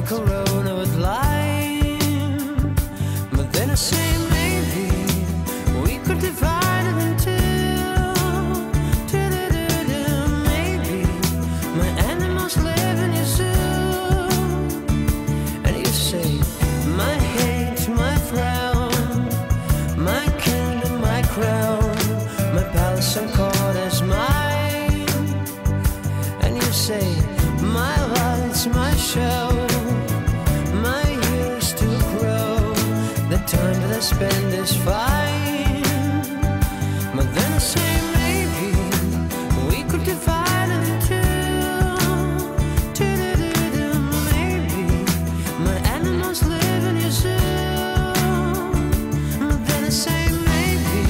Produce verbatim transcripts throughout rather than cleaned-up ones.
my corona with lime. But then I say maybe we could divide it in two. Maybe my animals live in your zoo. And you say my hate, my frown, my kingdom, my crown, my palace and court is mine. And you say my lights, my show, my years to grow, the time that I spend is fine. But then I say maybe we could divide it in two. Maybe my animals live in your zoo. But then I say maybe,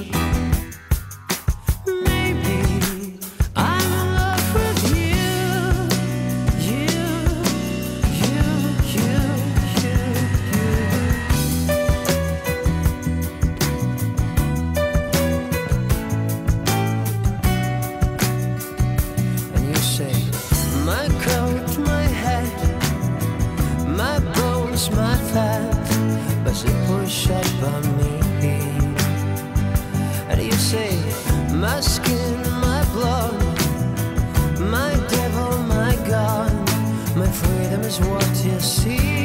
maybe I'm in love with you. You, you, you, you, you. And you say, my coat, my hat, my bones, my fat, was it pushed up on me? And you say, my skin, my blood, my devil, my God, my freedom is what you see.